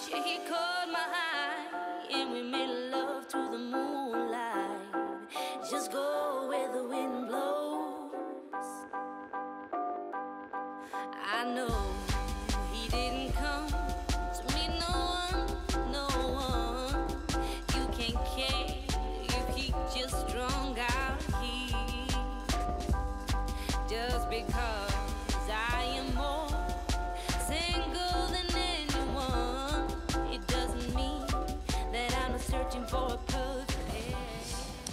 She caught my eye and we made love to the moonlight. Just go where the wind blows. I know he didn't come to meet no one, no one. You can't care if he just strung out heat. Just because I am more single than anyone, it doesn't mean that I'm not searching for a perfect pair.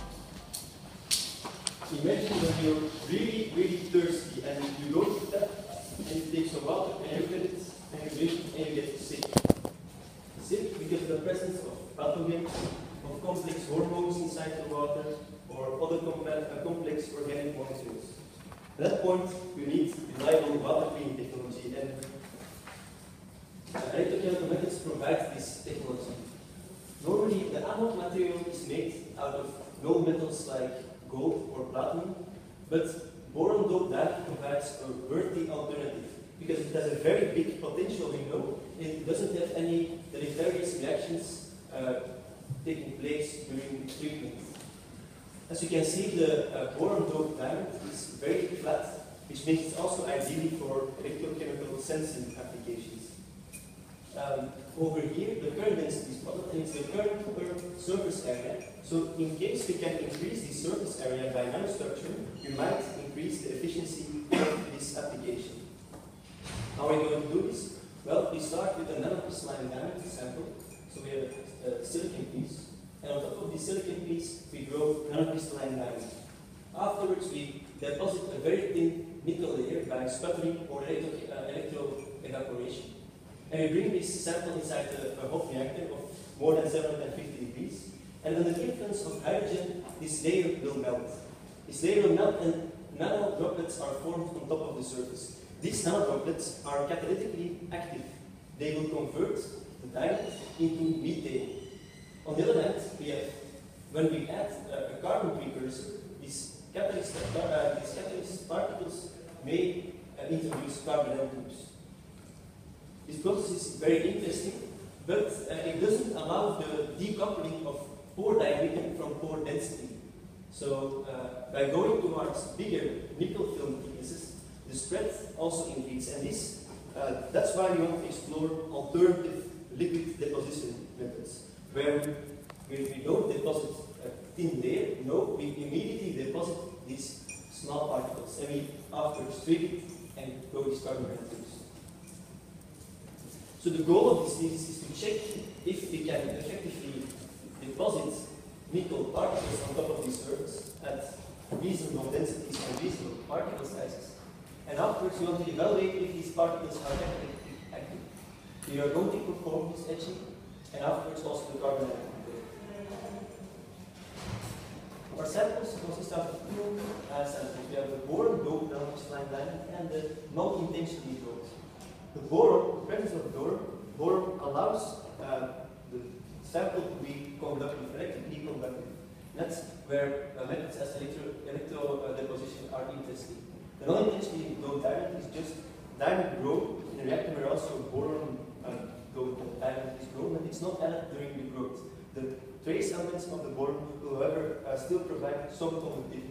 Imagine when you're really, really thirsty and you go to that and you take some water and you look at it and you drink and you get sick. Sick because of the presence of pathogens, of complex hormones inside the water, or other complex organic molecules. At that point, you need reliable water cleaning technology, and electrochemical methods provide this technology. Normally, the anode material is made out of known metals like gold or platinum, but boron-doped diamond provides a worthy alternative because it has a very big potential window and it doesn't have any deleterious reactions taking place during treatment. As you can see, the boron-doped diamond is very flat, which makes it also ideal for electrochemical sensing applications. Over here, the current density is plotted, and it's the current per surface area. So in case we can increase the surface area by nanostructure, we might increase the efficiency of this application. How are we going to do this? Well, we start with a nanocrystalline diamond sample. So we have a silicon piece, and on top of the silicon piece, we grow nanocrystalline diamond. Afterwards, we deposit a very thin nickel layer by sputtering or electro-evaporation. And we bring this sample inside a hot reactor of more than 750 degrees. And under the influence of hydrogen, this layer will melt. This layer will melt and nano droplets are formed on top of the surface. These nano droplets are catalytically active. They will convert the diamond into methane. On the other hand, we have, when we add a carbon precursor, these catalyst particles may introduce carbon nanotubes. This process is very interesting, but it doesn't allow the decoupling of pore diameter from pore density. So by going towards bigger nickel film thicknesses, the spread also increases. And that's why we want to explore alternative liquid deposition methods, where we don't deposit a thin layer, no, we immediately deposit these small particles, and we afterwards treat it and grow these carbon nanotubes. So the goal of this thesis is to check if we can effectively deposit nickel particles on top of the surface at reasonable densities and reasonable particle sizes. And afterwards we want to evaluate if these particles are effectively active. We are going to perform this etching and afterwards also the carbon nanotube. Our samples consist of two samples. We have the boron-doped nanocrystalline diamond and the non-intentionally doped. The boron, the presence of boron allows the sample to be conductive, electrically conductive. That's where methods as electro deposition are interesting. The non-intentionally doped diamond is just diamond grown in a reactor where also boron doped diamond is grown, and it's not added during the growth. The trace elements of the boron will, however, still provide some conductivity.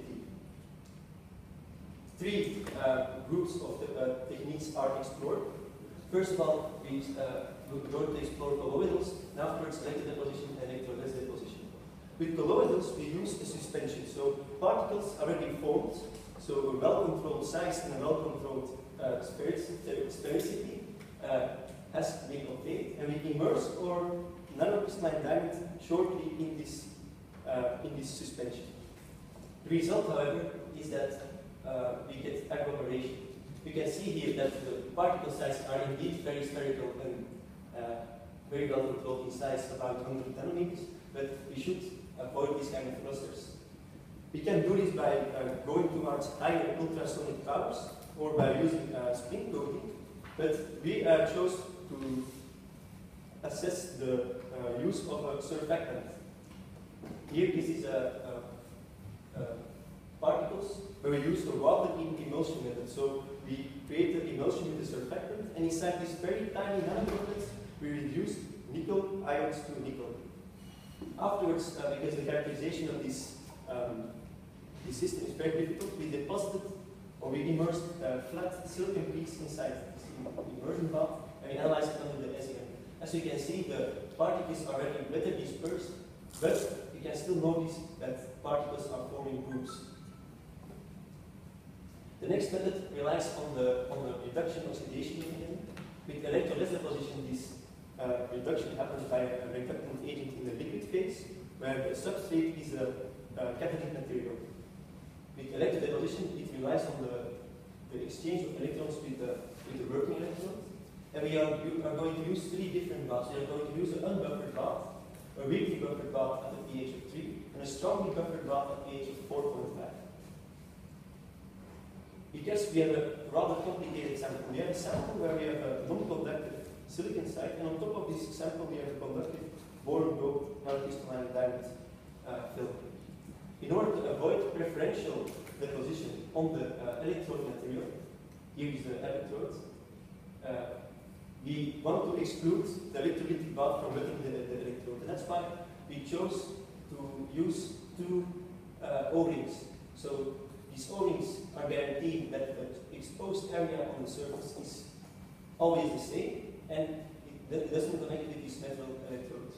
Three groups of the techniques are explored. First of all, we go to explore colloidals, and afterwards electrodeposition and electroless deposition. With colloidals, we use a suspension. So particles are already formed, so a well-controlled size and a well-controlled sphericity has been obtained, and we immerse our nanocrystalline diamond shortly in this suspension. The result, however, is that we get agglomeration. You can see here that the particle sizes are indeed very spherical and very well controlled in size, about 100 nanometers, but we should avoid these kind of clusters. We can do this by going towards higher ultrasonic powers or by using spin coating, but we chose to assess the use of a surfactant. Here, this is particles where we use the water in emulsion method. So we create an emulsion with the surfactant, and inside this very tiny nanodroplets, we reduce nickel ions to nickel. Afterwards, because the characterization of this system is very difficult, we deposited or we immersed flat silicon piece inside this immersion bath and we analyzed it under the SEM. As you can see, the particles are already better dispersed, but you can still notice that particles are forming groups. The next method relies on the reduction oxidation mechanism. With electrolysis deposition, this reduction happens by a reductant agent in the liquid phase, where the substrate is a catalytic material. With electrodeposition, it relies on the exchange of electrons with the working electrons. And we are going to use three different baths. We are going to use an unbuffered bath, a weakly buffered bath at a pH of 3, and a strongly buffered bath at a pH of 4.5. Because we have a rather complicated sample. We have a sample where we have a non-conductive silicon site, and on top of this sample we have a conductive boron-doped monocrystalline diamond film. In order to avoid preferential deposition on the electrode material, here is the electrode, we want to exclude the electrolytic bath from wetting the electrode. And that's why we chose to use two O-rings. So these O-rings are guaranteeing that the exposed area on the surface is always the same, and it doesn't connect with these metal electrodes.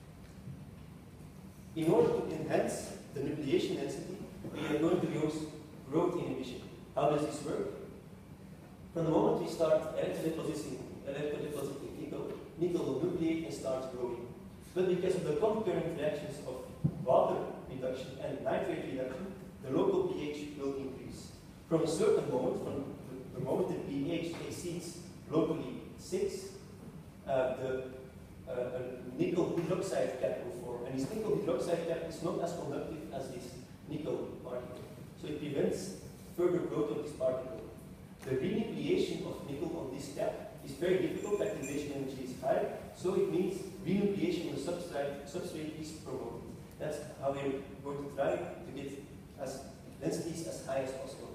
In order to enhance the nucleation density, we are going to use growth inhibition. How does this work? From the moment we start electrodepositing nickel, nickel will nucleate and start growing. But because of the concurrent reactions of water reduction and nitrate reduction, the local pH will increase. From a certain moment, from the moment the pH exceeds locally 6, the nickel hydroxide cap will form. And this nickel hydroxide cap is not as conductive as this nickel particle. So it prevents further growth of this particle. The renucleation of nickel on this cap is very difficult, activation energy is high, so it means renucleation of the substrate is promoted. That's how we're going to try to get densities as high as possible.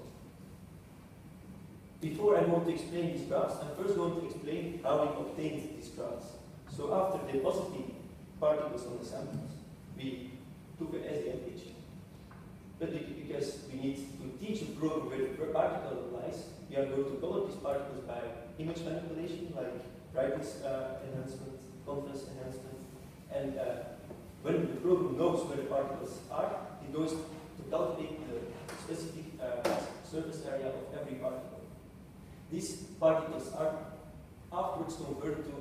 Before I want to explain these graphs, I'm first going to explain how we obtained these graphs. So after depositing particles on the samples, we took an SDM picture. But because we need to teach a program where the particle lies, we are going to color these particles by image manipulation, like brightness enhancement, contrast enhancement. And when the program knows where the particles are, it goes to calculate the specific surface area of every particle. These particles are afterwards converted to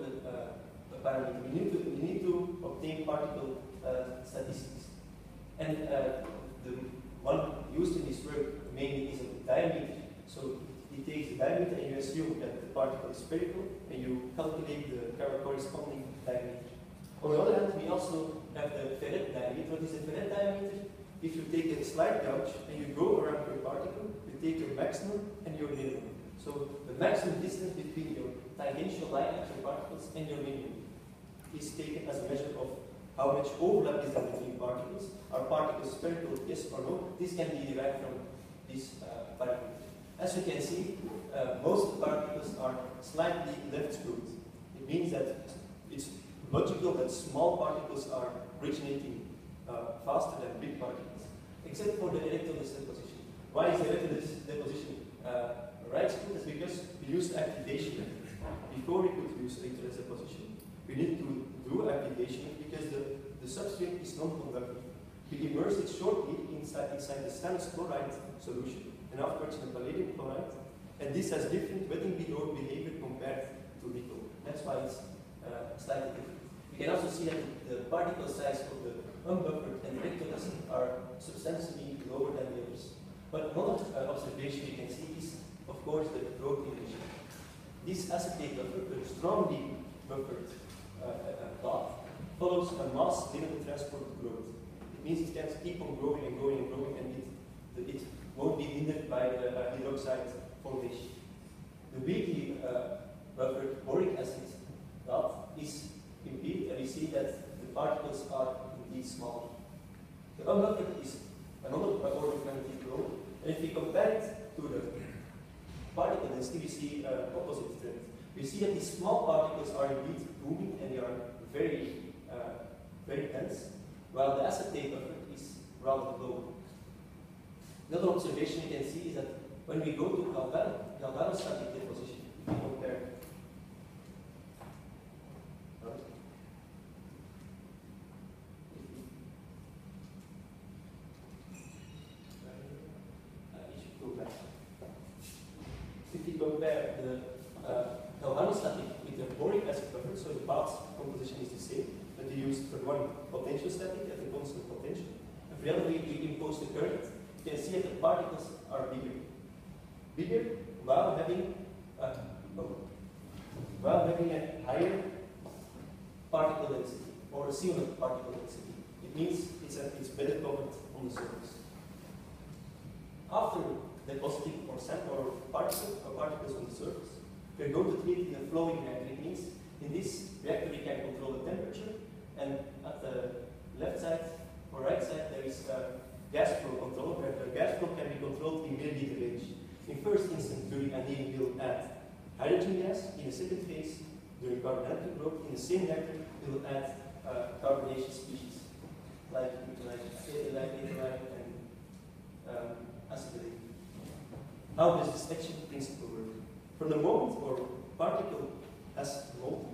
a parameter. We need to obtain particle statistics. And the one used in this work mainly is a diameter. So it takes the diameter and you assume that the particle is spherical and you calculate the corresponding diameter. On the other hand, we also have the ferrite diameter. What is the ferrite diameter? If you take a slight gouge and you go around your particle, you take your maximum and your minimum. So the maximum distance between your tangential line of your particles and your minimum is taken as a measure of how much overlap is there between particles. Are particles spherical, yes or no? This can be derived from this parameter. As you can see, most of the particles are slightly left screwed. It means that it's logical that small particles are originating faster than big particles, except for the electrolysis deposition. Why is the electrolysis deposition right screwed? That's because we used activation method. Before we could use electrolysis deposition, we need to do activation because the substrate is non-conductive. We immerse it shortly inside the stannous chloride solution, and afterwards in the palladium chloride, and this has different wetting behavior compared to nickel. That's why it's slightly different. You can also see that the particle size of the unbuffered and electrolysis are substantially lower than the others. But another observation you can see is, of course, the growth inhibition. This acetate buffer, the strongly buffered path, follows a mass limited transport growth. It means it can keep on growing and growing and growing, and it won't be hindered by the hydroxide formation. The weakly buffered boric acid path is impeded, and we see that the particles are indeed smaller. The unbuffered is another order of magnitude lower, and if we compare it to the particle density, we see opposite trend. We see that these small particles are indeed booming and they are very dense, while the acetate buffer is rather low. Another observation you can see is that when we go to galvanostatic deposition, if we compare if we compare the galvanostatic with the boric acid buffer, so the path composition is the same, but we use for one potential static at the constant potential. And for the other, we impose the current. You can see that the particles are bigger while having a higher particle density or a similar particle density. It means it's better covered on the surface. After depositing or sample or particles on the surface, we're going to treat it in a flowing reactor. It means in this reactor we can control the temperature, and at the left side or right side there is a gas flow control, where the gas flow can be controlled in milliliter range. In first instance, during annealing, we'll add hydrogen gas. In the second phase, during carbon growth, in the same reactor, we'll add carbonation species like acetylide and acetylene. How does this action principle work? From the moment our particle has molten,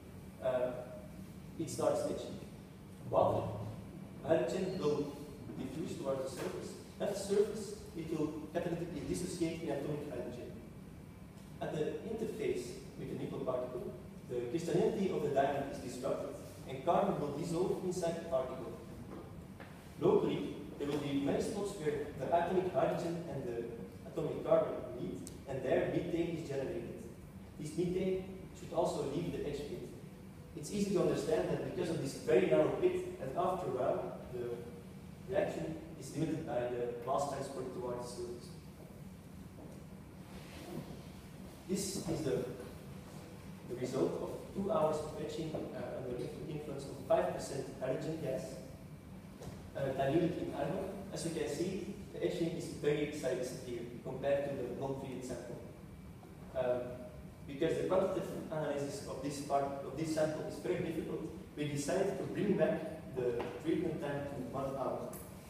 it starts etching. Water, hydrogen will diffuse towards the surface. At the surface, it will catalytically dissociate in atomic hydrogen. At the interface with the nickel particle, the crystallinity of the diamond is disrupted, and carbon will dissolve inside the particle. Locally, there will be many spots where the atomic hydrogen and the atomic carbon meet, and there methane is generated. This methane should also leave the etch pit. It's easy to understand that because of this very narrow pit, and after a while, the reaction is limited by the mass transport towards the surface. This is the result of 2 hours of etching under the influence of 5% hydrogen gas diluted in argon. As you can see, the etching is very severe compared to the non-treated sample. Because the quantitative analysis of this sample is very difficult, we decided to bring back the treatment time to 1 hour.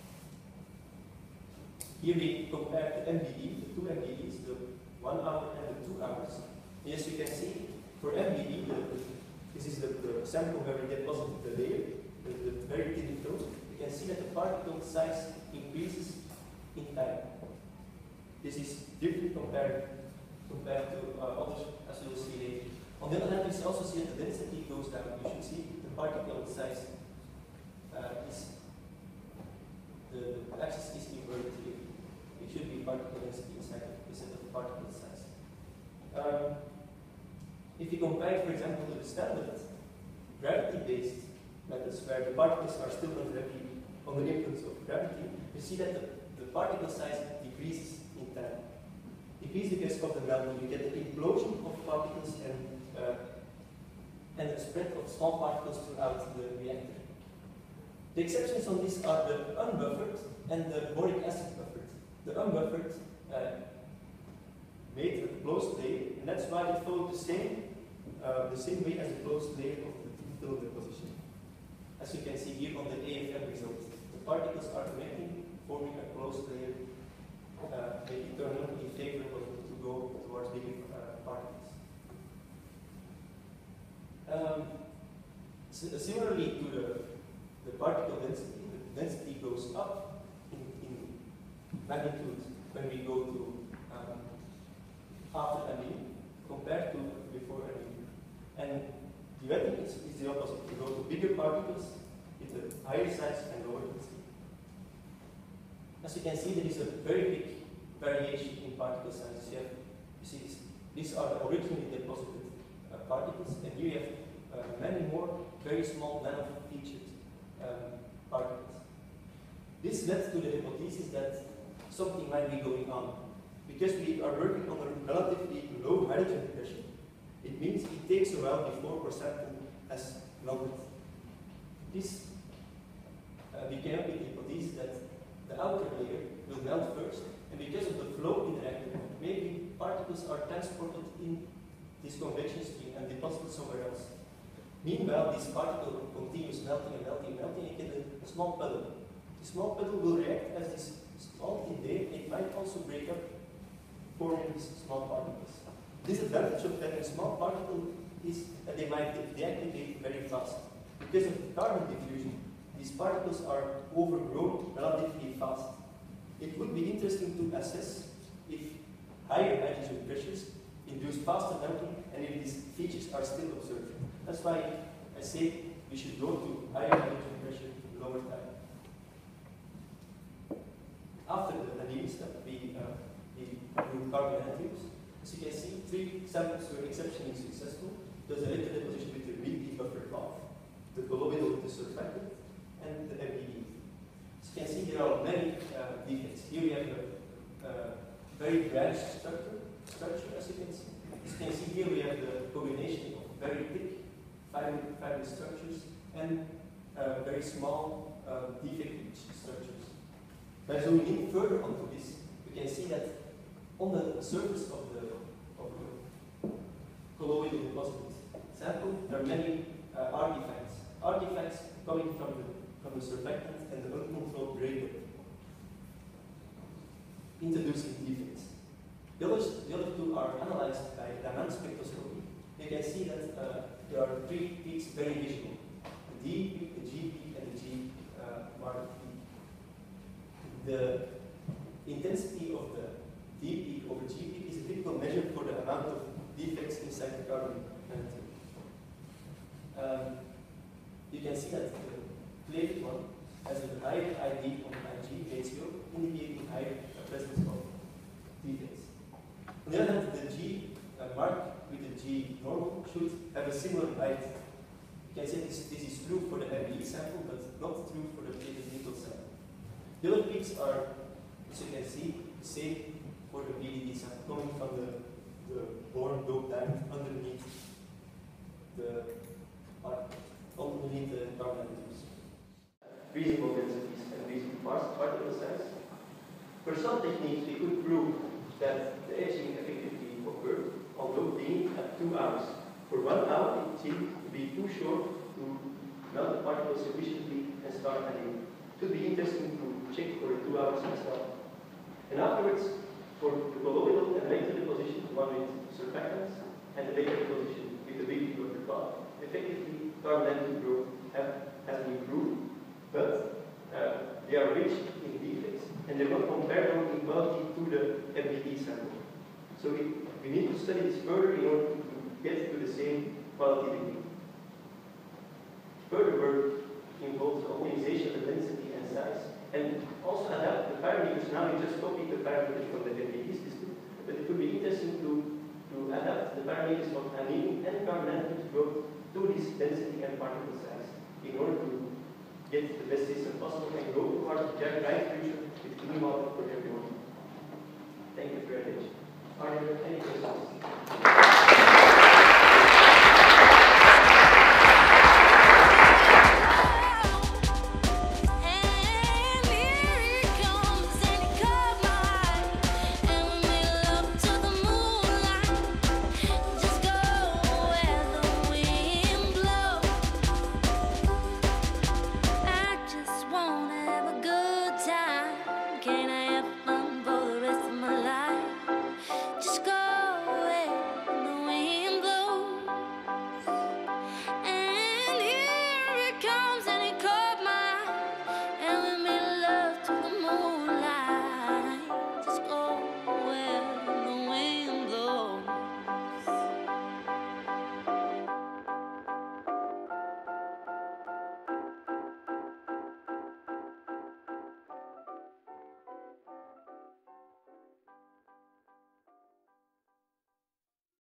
Here we compare the MBE, the 2 MBEs, the 1 hour and the 2 hours. And as you can see, for MBE, this is the sample where we deposit the layer, the very thin film. You can see that the particle size increases in time. This is different compared to others, as you will see later. On the other hand, we also see that the density goes down. You should see the particle size the axis is inverted here. It should be particle density instead of particle size. If you compare, for example, to the standard gravity-based methods, where the particles are still under the influence of gravity, you see that the particle size decreases in time. Decreases because of the melting. You get the implosion of particles and a spread of small particles throughout the reactor. The exceptions on this are the unbuffered and the boric acid buffered. The unbuffered made a closed layer, and that's why it followed the same way as the closed layer of the film deposition. As you can see here on the AFM result, the particles are connecting, forming a closed layer, making it thermodynamically favorable to go towards bigger particles. Similarly to the particle density, the density goes up in magnitude when we go to after annealing compared to before annealing. And the other is the opposite. We go to bigger particles with a higher size and lower density. As you can see, there is a very big variation in particle sizes. You see these are the originally deposited particles, and here you have many more very small nano-featured particles. This led to the hypothesis that something might be going on. Because we are working on a relatively low hydrogen pressure, it means it takes a while before our sample has melted. This became up with the hypothesis that the outer layer will melt first, and because of the flow in the reactor, maybe particles are transported in this convection stream and deposited somewhere else. Meanwhile, this particle continues melting and melting and melting, and you get a small puddle. The small puddle will react as this small thin layer, and it might also break up, forming these small particles. Disadvantage of having a small particle is that they might deactivate very fast. Because of the carbon diffusion, these particles are overgrown relatively fast. It would be interesting to assess if higher hydrogen pressures induce faster melting and if these features are still observed. That's why I say we should go to higher hydrogen pressure, lower time. After the annealing step, we do carbon nanotubes. As you can see, 3 samples were exceptionally successful. There's a later deposition with the repeat buffer path, the colloidal with the surfactant, and the MBD. As you can see, there are many defects. Here we have a very branched structure, as you can see. As you can see here, we have the combination of very thick fibrous structures and very small defect-rich structures. By zooming in further onto this, we can see that on the surface of the colloidal deposit sample, there are many artifacts coming from the surfactant and the uncontrolled breakup, introducing defects. The other two are analyzed by Raman spectroscopy. You can see that there are 3 peaks very visible: the D peak, the G peak, and the G marked peak. The intensity of the D peak over G peak is a typical measure for the amount of defects inside the carbon nanotube. You can see that the plated one has a higher ID on IG ratio, indicating higher presence of defects. On the other hand, the G mark with the G normal should have a similar height. You can say this is true for the MBE sample, but not true for the plated nickel sample. The other peaks are, as you can see, the same for the BDD sample, coming from the boron dope diamond underneath the carbon nanotubes. Reasonable densities and reasonable particle size. For some techniques, we could prove that the etching effectively occurred, although being at 2 hours. For 1 hour, it seemed to be too short to melt the particles sufficiently and start annealing. It would be interesting to check for 2 hours as well. And afterwards, for the colloidal and later deposition, the one with surfactants, and the later deposition with the repeat buffer path, effectively carbon nanotube growth has been proved, but they are rich in defects, and they're not comparable in quality to the MBD sample. So we need to study this further in order to get to the same quality degree. Further work involves the optimization of the density and size, and also adapt the parameters. Now we just copied the parameters from the MBD system, but it would be interesting to adapt the parameters of annealing and carbon nanotube growth to this density and particle size in order to get the best system possible and go towards a bright future with clean water for everyone. Thank you for your attention. Are there any questions?